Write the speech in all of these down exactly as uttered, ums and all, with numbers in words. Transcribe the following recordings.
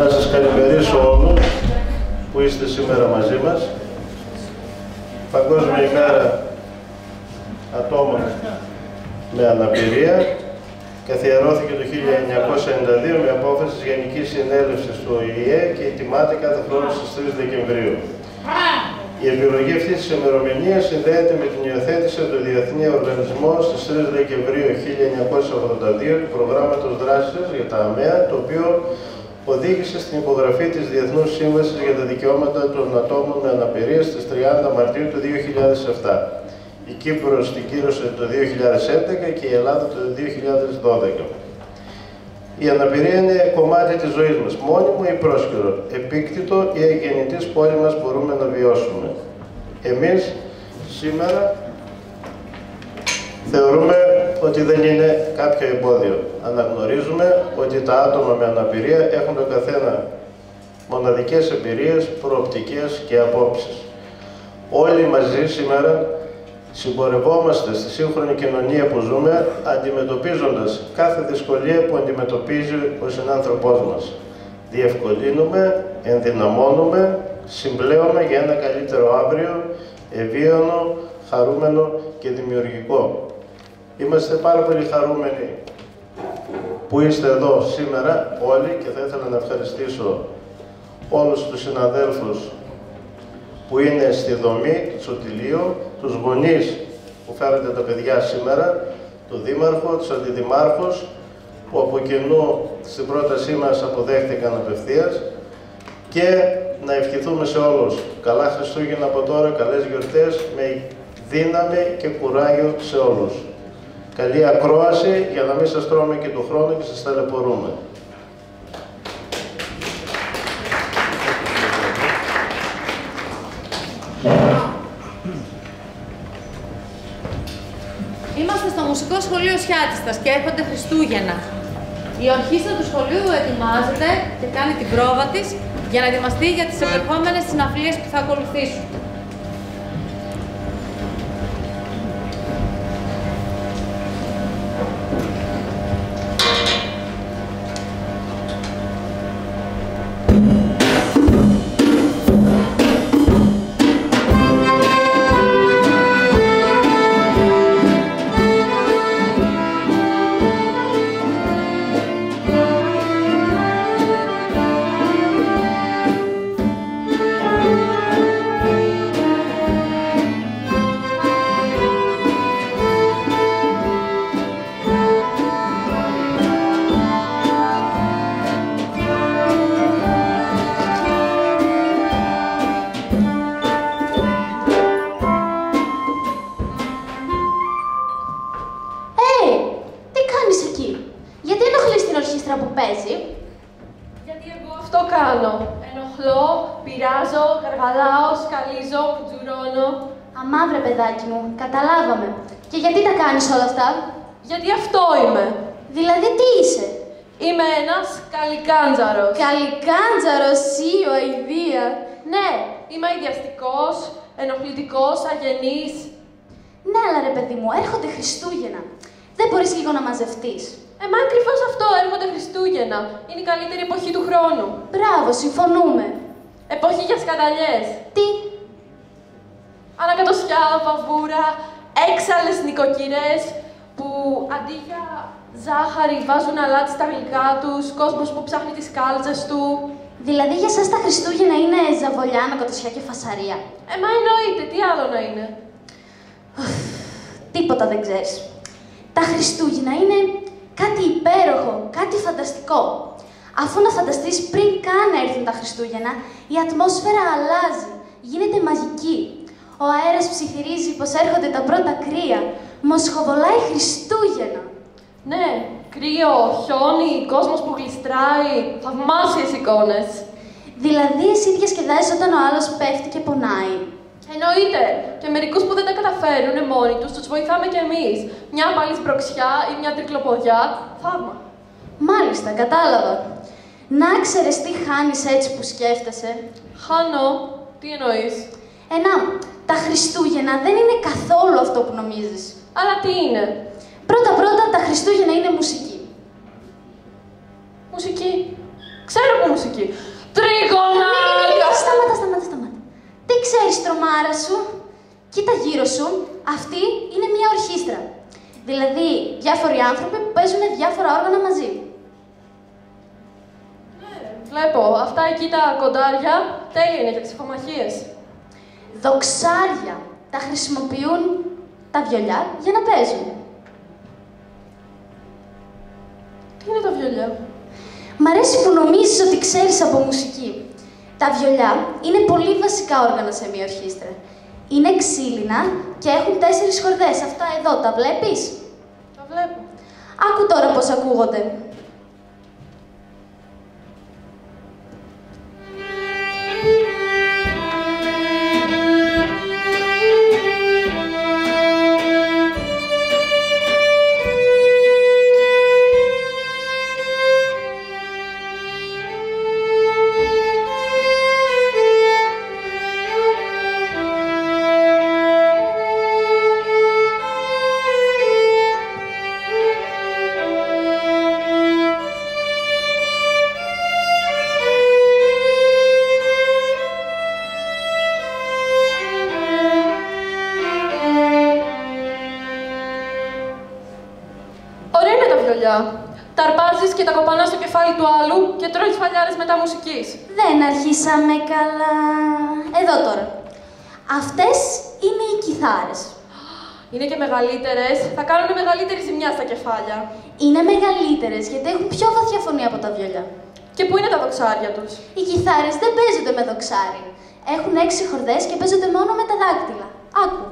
Να σας καλημερίσω όλους που είστε σήμερα μαζί μας. Παγκόσμια ημέρα ατόμων με αναπηρία καθιερώθηκε το χίλια εννιακόσια ενενήντα δύο με απόφαση της Γενικής Συνέλευσης του Ο Η Ε και ετοιμάται κάθε χρόνο στις τρεις Δεκεμβρίου. Η επιλογή αυτής της ημερομηνίας συνδέεται με την υιοθέτηση από το Διεθνή Οργανισμό στις τρεις Δεκεμβρίου χίλια εννιακόσια ογδόντα δύο του Προγράμματος Δράσης για τα ΑΜΕΑ, το οποίο οδήγησε στην υπογραφή της Διεθνούς Σύμβασης για τα Δικαιώματα των Ατόμων με Αναπηρία στις τριάντα Μαρτίου του δύο χιλιάδες επτά. Η Κύπρος την κύρωσε το δύο χιλιάδες έντεκα και η Ελλάδα το δύο χιλιάδες δώδεκα. Η αναπηρία είναι κομμάτι της ζωής μας, μόνιμο ή πρόσκαιρο, επίκτητο ή εγγενητής που όλοι μας μπορούμε να βιώσουμε. Εμείς σήμερα θεωρούμε ότι δεν είναι κάποιο εμπόδιο. Αναγνωρίζουμε ότι τα άτομα με αναπηρία έχουν το καθένα μοναδικές εμπειρίες, προοπτικές και απόψεις. Όλοι μαζί σήμερα συμπορευόμαστε στη σύγχρονη κοινωνία που ζούμε, αντιμετωπίζοντας κάθε δυσκολία που αντιμετωπίζει ο συνάνθρωπός μας. Διευκολύνουμε, ενδυναμώνουμε, συμπλέουμε για ένα καλύτερο αύριο, ευίωνο, χαρούμενο και δημιουργικό. Είμαστε πάρα πολύ χαρούμενοι που είστε εδώ σήμερα όλοι και θα ήθελα να ευχαριστήσω όλους τους συναδέλφους που είναι στη δομή του Σωτηλείου, τους γονείς που φέρατε τα παιδιά σήμερα, τον Δήμαρχο, τους Αντιδημάρχους που από κοινού στην πρότασή μας αποδέχτηκαν απευθείας και να ευχηθούμε σε όλους καλά Χριστούγεννα από τώρα, καλές γιορτές με δύναμη και κουράγιο σε όλους. Καλή ακρόαση για να μην σας τρώμε και του χρόνου και σας ταλαιπωρούμε. Είμαστε στο Μουσικό Σχολείο Σιάτιστας και έρχονται Χριστούγεννα. Η ορχήστρα του σχολείου ετοιμάζεται και κάνει την πρόβα της για να ετοιμαστεί για τις επερχόμενες συναυλίες που θα ακολουθήσουν. Αμά, βρε παιδάκι μου, καταλάβαμε. Και γιατί τα κάνεις όλα αυτά? Γιατί αυτό είμαι. Δηλαδή τι είσαι? Είμαι ένας καλικάντζαρος. Καλικάντζαρος ή ο αηδία? Ναι, είμαι αηδιαστικός, ενοχλητικός, αγενής. Ναι, αλλά ρε παιδί μου, έρχονται Χριστούγεννα. Δεν μπορείς λίγο να μαζευτείς? Ε, μα ακριβώς αυτό, έρχονται Χριστούγεννα. Είναι η καλύτερη εποχή του χρόνου. Μπράβο, συμφωνούμε. Εποχή για σκαταλιές. Τι? Ανακατοσιά, βαβούρα, έξαλλες νοικοκυρές που αντί για ζάχαρη βάζουν αλάτι στα γλυκά τους, κόσμος που ψάχνει τις κάλτσες του. Δηλαδή για σας τα Χριστούγεννα είναι ζαβολιά, ανακατοσιά και φασαρία? Ε, μα εννοείται, τι άλλο να είναι. Τίποτα δεν ξέρεις. Τα Χριστούγεννα είναι κάτι υπέροχο, κάτι φανταστικό. Αφού να φανταστείς πριν καν να έρθουν τα Χριστούγεννα, η ατμόσφαιρα αλλάζει, γίνεται μαγική. Ο αέρας ψιθυρίζει πως έρχονται τα πρώτα κρύα. Μοσχοβολάει Χριστούγεννα. Ναι, κρύο, χιόνι, κόσμος που γλιστράει, θαυμάσιες εικόνες. Δηλαδή εσύ διασκεδάζεις όταν ο άλλος πέφτει και πονάει? Εννοείται. Και μερικούς που δεν τα καταφέρουν μόνοι τους, τους βοηθάμε κι εμείς. Μια πάλι σπροξιά ή μια τρικλοποδιά. Θαύμα. Μάλιστα, κατάλαβα. Να ξέρεις τι χάνεις έτσι που σκέφτεσαι. Χάνω. Τι εννοείς? Ενά, τα Χριστούγεννα δεν είναι καθόλου αυτό που νομίζεις. Αλλά τι είναι? Πρώτα-πρώτα, τα Χριστούγεννα είναι μουσική. Μουσική. Ξέρω από μουσική. πλάι σου, κοίτα γύρω σου, αυτή είναι μια ορχήστρα. Δηλαδή, διάφοροι άνθρωποι που παίζουν διάφορα όργανα μαζί. Ναι, βλέπω. Αυτά εκεί τα κοντάρια, τέλεια είναι για ξεφομαχίες. Δοξάρια. Τα χρησιμοποιούν τα βιολιά για να παίζουν. Τι είναι τα βιολιά? Μ' αρέσει που νομίζεις ότι ξέρεις από μουσική. Τα βιολιά είναι πολύ βασικά όργανα σε μια ορχήστρα. Είναι ξύλινα και έχουν τέσσερις χορδές. Αυτά εδώ, τα βλέπεις? Τα βλέπω. Άκου τώρα πώς ακούγονται. Τα αρπάζεις και τα κοπανάς στο κεφάλι του άλλου και τρώεις φαλιάρες μετά μουσικής. Δεν αρχίσαμε καλά. Εδώ τώρα. Αυτές είναι οι κιθάρες. Είναι και μεγαλύτερες. Θα κάνουν μεγαλύτερη ζημιά στα κεφάλια. Είναι μεγαλύτερες γιατί έχουν πιο βαθιά φωνή από τα βιολιά. Και πού είναι τα δοξάρια τους? Οι κιθάρες δεν παίζονται με δοξάρι. Έχουν έξι χορδές και παίζονται μόνο με τα δάκτυλα. Άκου.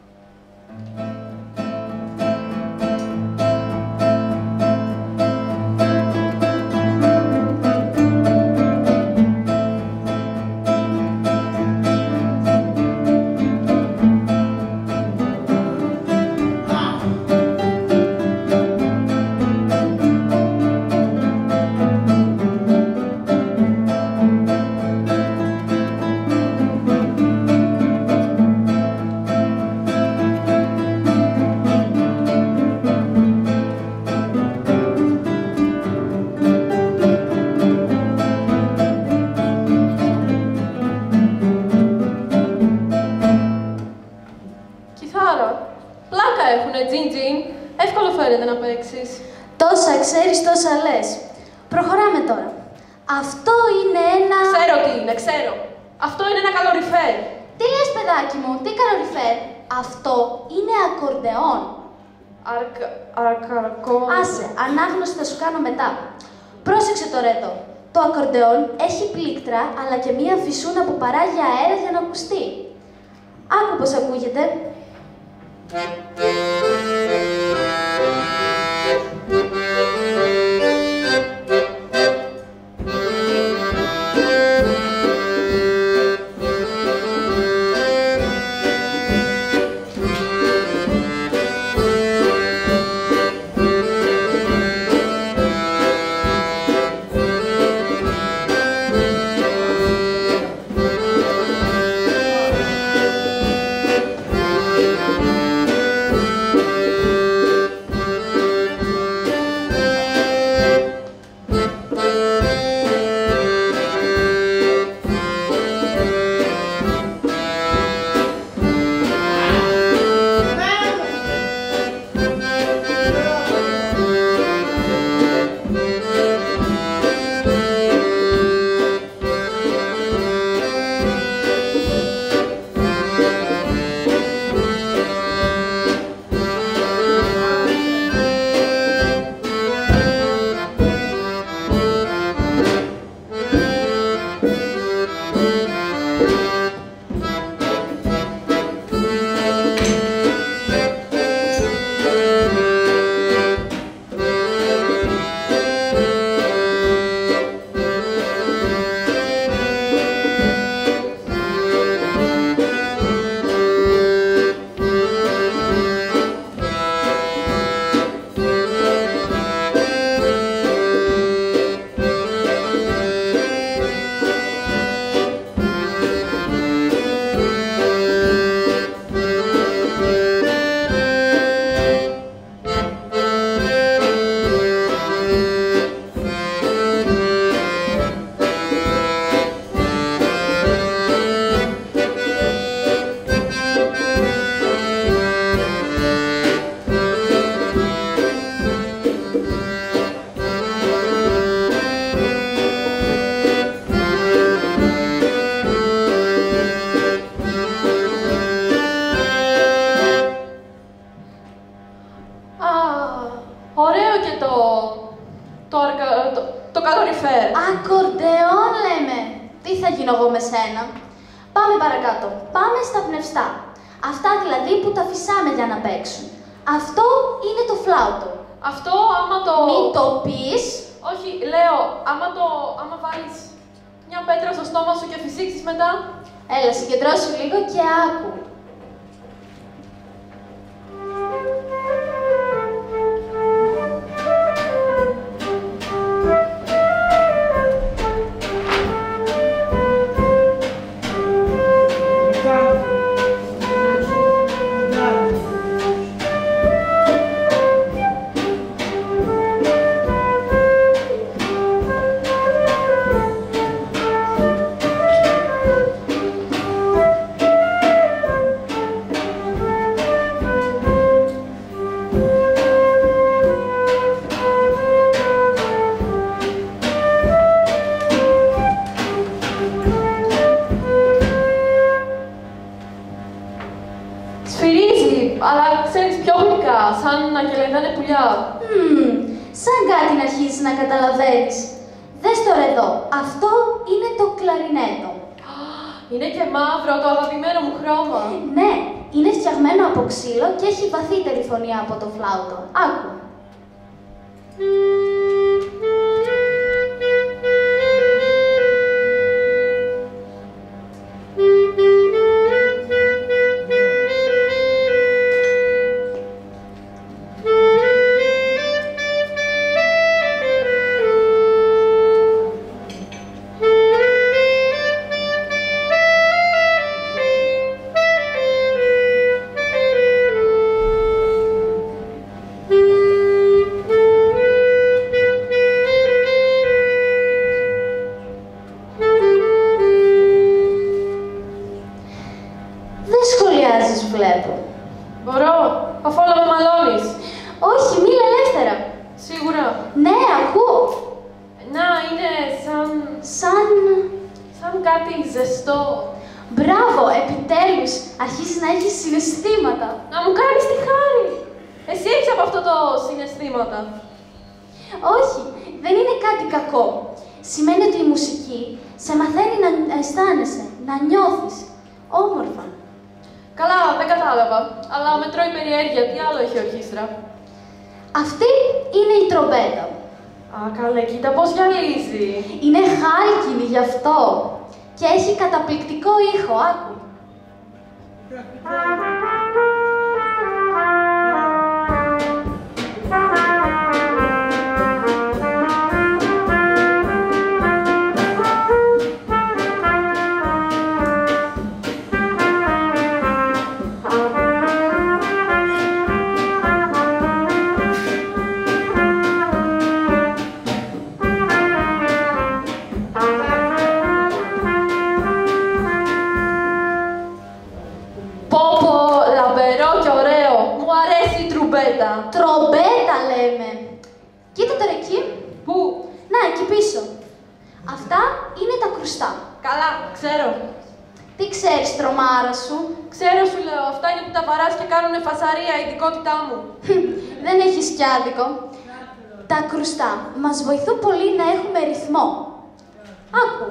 Τόσα ξέρεις, τόσα λες. Προχωράμε τώρα. Αυτό είναι ένα... Ξέρω τι είναι, ξέρω. Αυτό είναι ένα καλοριφέρ. Τι λες, παιδάκι μου, τι καλοριφέρ? Αυτό είναι ακορντεόν. Αρκ... Αρκαρκό... Άσε, ανάγνωση θα σου κάνω μετά. Πρόσεξε τώρα εδώ. Το ακορντεόν έχει πλήκτρα, αλλά και μία φυσούνα που παράγει αέρα για να ακουστεί. Άκου πώς ακούγεται. ωραίο και το... το, αρκα... το... το καλοριφέρ. Ακορντεόν λέμε. Τι θα γίνω εγώ με σένα. Πάμε παρακάτω. Πάμε στα πνευστά. Αυτά δηλαδή που τα φυσάμε για να παίξουν. Αυτό είναι το φλάουτο. Αυτό άμα το... Μην το πεις. Όχι, λέω, άμα το... άμα βάλεις μια πέτρα στο στόμα σου και φυσήξεις μετά. Έλα, συγκεντρώσου λίγο και άκου. Αλλά ξέρεις πιο γλυκά, σαν να κελαϊδάνε πουλιά. Mm, σαν κάτι να αρχίσεις να καταλαβαίνεις. Δες τώρα εδώ, αυτό είναι το κλαρινέτο. Είναι και μαύρο, το αγαπημένο μου χρώμα. Ναι, είναι φτιαγμένο από ξύλο και έχει βαθύτερη φωνή από το φλάουτο. Άκου. Βλέπω. Μπορώ, αφού όλα με μαλώνεις. Όχι, μίλα ελεύθερα. Σίγουρα. Ναι, ακούω. Να, είναι σαν... Σαν... σαν κάτι ζεστό. Μπράβο, επιτέλους. Αρχίζεις να έχεις συναισθήματα. Να μου κάνεις τη χάρη. Εσύ έχεις από αυτό το συναισθήματα. Όχι, δεν είναι κάτι κακό. Σημαίνει ότι η μουσική σε μαθαίνει να αισθάνεσαι, να νιώθεις όμορφα. Καλά, δεν κατάλαβα. Αλλά με τρώει περιέργεια. Τι άλλο έχει ορχήστρα. Αυτή είναι η τρομπέτα. Α, καλέ, κοίτα πώς γυαλίζει. Είναι χάλκινη γι' αυτό. Και έχει καταπληκτικό ήχο, άκου. Τρομπέτα λέμε. Κοίτα τώρα εκεί. Πού? Να, εκεί πίσω. Αυτά είναι τα κρουστά. Καλά, ξέρω. Τι ξέρεις, τρομάρα σου? Ξέρω, σου λέω. Αυτά είναι που τα βαράς και κάνουνε φασαρία, ειδικότητά μου. Δεν έχεις κι άδικο. Τα κρουστά μας βοηθούν πολύ να έχουμε ρυθμό. Άκου.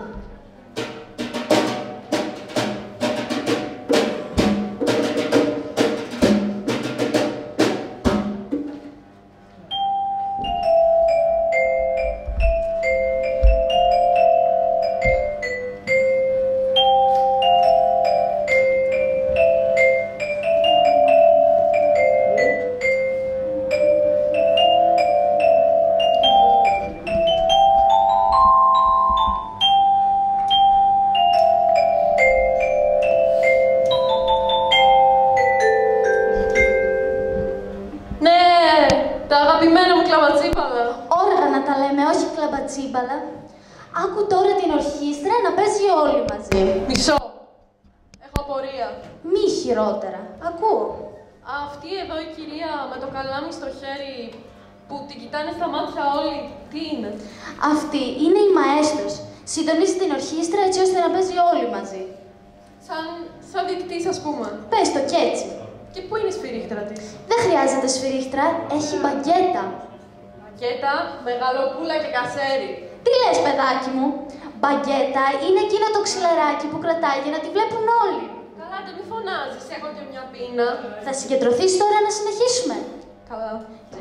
Τσίμπαλα. Άκου τώρα την ορχήστρα να παίζει όλοι μαζί. Μισό. Έχω απορία. Μη χειρότερα. Ακούω. Αυτή εδώ η κυρία με το καλάμι στο χέρι που την κοιτάνε στα μάτια όλοι, τι είναι? Αυτή είναι η μαέστρος. Συντονίζει την ορχήστρα έτσι ώστε να παίζει όλοι μαζί. Σαν, σαν δικτής, ας πούμε. Πες το κι έτσι. Και πού είναι η σφυρίχτρα της? Δεν χρειάζεται σφυρίχτρα, έχει μπαγκέτα. Μπαγκέτα, μεγαλοπούλα και κασέρι. Τι λες, παιδάκι μου? Μπαγκέτα είναι εκείνο το ξυλεράκι που κρατάει για να τη βλέπουν όλοι. Καλά, δεν μη φωνάζεις, έχω και μια πείνα. Θα συγκεντρωθείς τώρα να συνεχίσουμε? Καλά.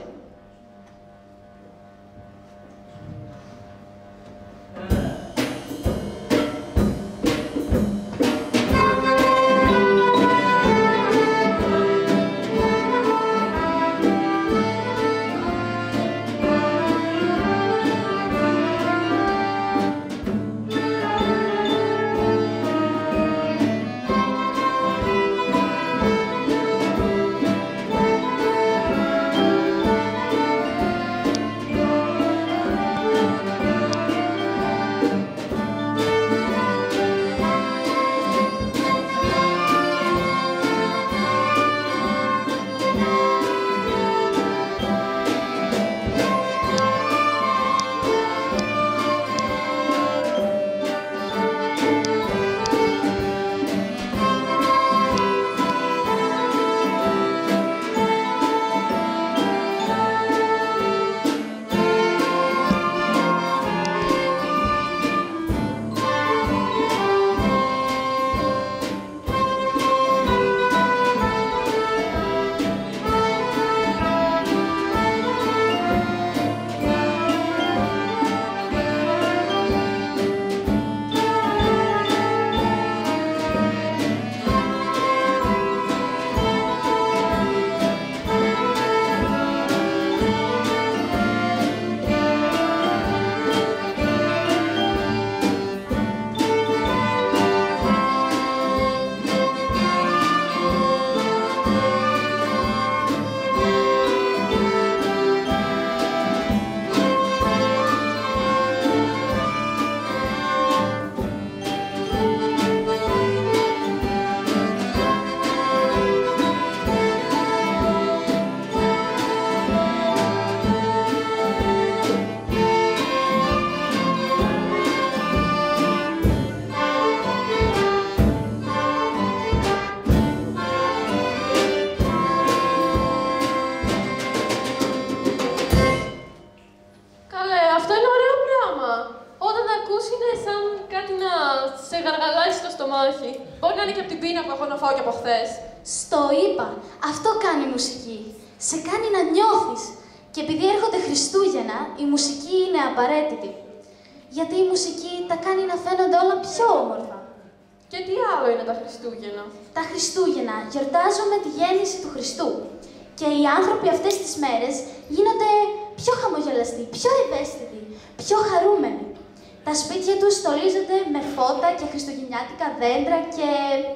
Μπορεί να είναι και από την πείνα που έχω να φάω και από χθες. Στο είπα. Αυτό κάνει η μουσική. Σε κάνει να νιώθεις. Και επειδή έρχονται Χριστούγεννα, η μουσική είναι απαραίτητη. Γιατί η μουσική τα κάνει να φαίνονται όλα πιο όμορφα. Και τι άλλο είναι τα Χριστούγεννα? Τα Χριστούγεννα γιορτάζουμε τη γέννηση του Χριστού. Και οι άνθρωποι αυτές τις μέρες γίνονται πιο χαμογελαστοί, πιο ευαίσθητοι, πιο χαρούμενοι. Τα σπίτια τους στολίζονται με φώτα και χριστουγεννιάτικα δέντρα και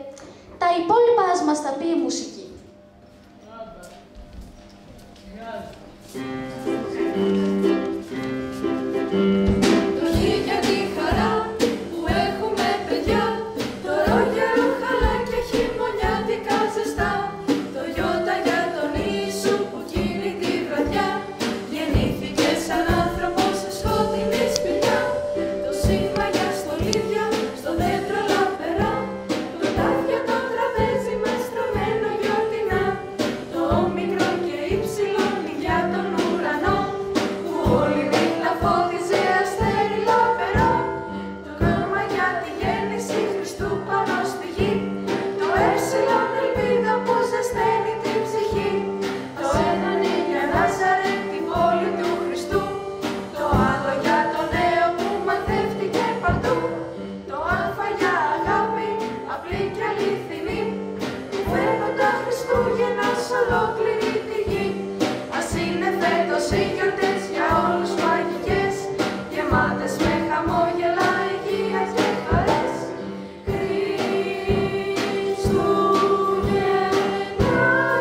τα υπόλοιπα ας μας τα πει η μουσική. Το γη για τη χαρά που έχουμε παιδιά, το ρόγια ροχαλάκια χειμωνιάτικα ζεστά, το γιώτα για τον Ιησού που κίνει τη βραδιά, γεννήθηκε σαν άνθρωπος σε σκότεινη σπηλιά, το σήμα για στολίδια στο δέντρο λαμπερά, το τάφια το τραπέζι με στραμμένο γιορτινά, το όμικρο και ύψιλον για τον ουρανό, που όλη νύχτα φώτιζε αστέρι λαμπερό, το γράμμα για τη γέννηση Χριστού πάνω στη γη, το έψιλον ελπίδα που ζεσταίνει την ψυχή, το ένα είναι για Νάζαρετ την πόλη του Χριστού, το άλλο για το νέο που μαθεύτηκε παντού, το α για αγάπη απλή και αληθινή, που φέρνουν τα Χριστούγεννα σ' ολόκληρη τη γη. Ας είναι φέτος οι γιορτές για όλους μαγικές, γεμάτες με χαμόγελα, υγεία και χαρές. Χριστούγεννα.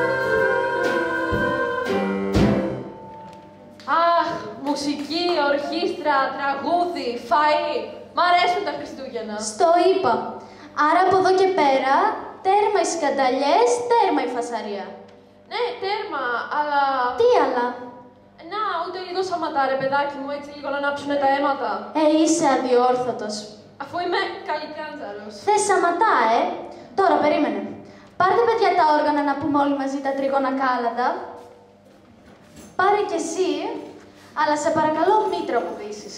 Αχ, μουσική, ορχήστρα, τραγούδι, φαΐ. Μ' αρέσουν τα Χριστούγεννα. Στο είπα. Άρα από εδώ και πέρα, τέρμα οι σκανταλιές, τέρμα η φασαρία. Ναι, τέρμα, αλλά... Τι άλλα? Να, ούτε λίγο σαματά ρε παιδάκι μου, έτσι λίγο να ανάψουνε τα αίματα. Ε, είσαι αδιόρθωτος. Αφού είμαι καλικάντζαρος. Θες σαματά, ε! Τώρα, περίμενε. Πάρτε, παιδιά, τα όργανα να πούμε όλοι μαζί τα τρίγωνα κάλαντα. Πάρε κι εσύ. αλλά σε παρακαλώ μη τραγουδήσεις.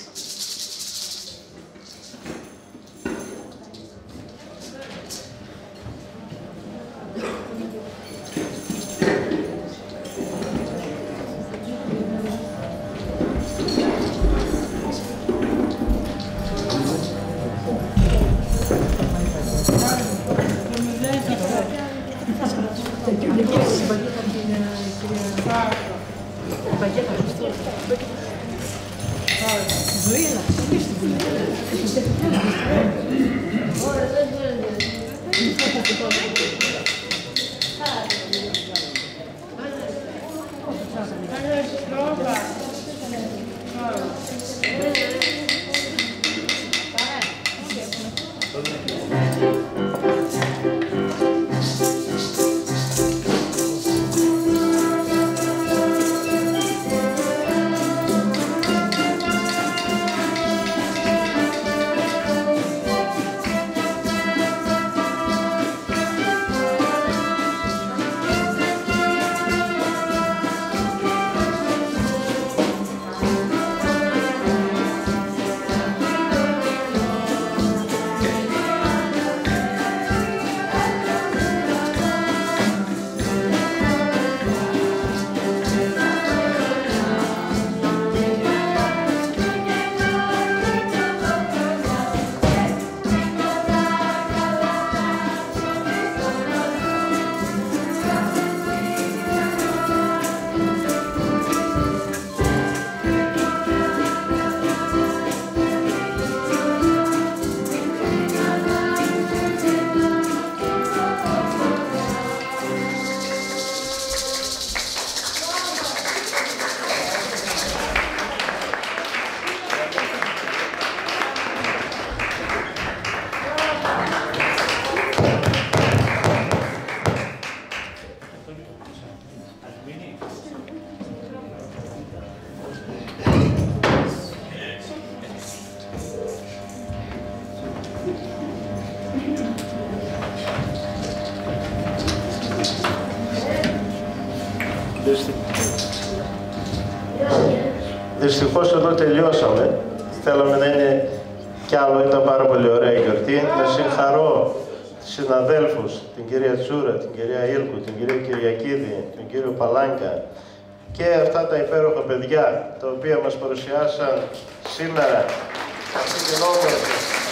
Δυστυχώς εδώ τελειώσαμε. Θέλαμε να είναι κι άλλο, ήταν πάρα πολύ ωραία η γιορτή. Να συγχαρώ τους συναδέλφους, την κυρία Τσούρα, την κυρία Ήλκου, την κυρία Κυριακίδη, τον κύριο Παλάνκα και αυτά τα υπέροχα παιδιά τα οποία μας παρουσιάσαν σήμερα αυτή την όμορφη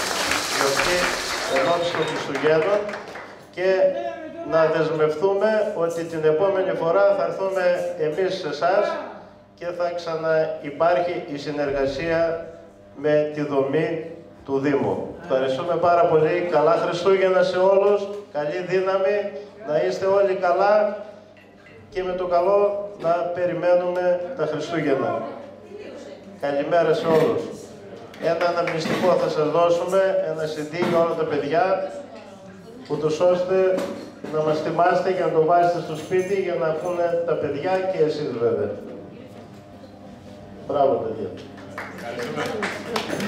γιορτή ενόψει των Χριστουγέννων και να δεσμευτούμε ότι την επόμενη φορά θα έρθουμε εμείς σε εσάς και θα ξαναυπάρχει η συνεργασία με τη δομή του Δήμου. Ευχαριστούμε πάρα πολύ. Καλά Χριστούγεννα σε όλους. Καλή δύναμη. Να είστε όλοι καλά και με το καλό να περιμένουμε τα Χριστούγεννα. Καλημέρα σε όλους. Ένα αναμνηστικό θα σας δώσουμε, ένα σι ντι για όλα τα παιδιά, ούτως ώστε να μας θυμάστε και να το βάζετε στο σπίτι για να ακούνε τα παιδιά και εσείς βέβαια. Μπράβο παιδιά.